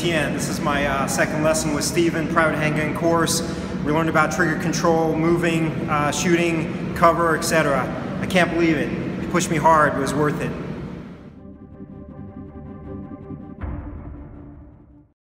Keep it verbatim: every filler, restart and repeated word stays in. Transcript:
Tien. This is my uh, second lesson with Steven, private handgun course. We learned about trigger control, moving, uh, shooting, cover, et cetera. I can't believe it. He pushed me hard, but it was worth it.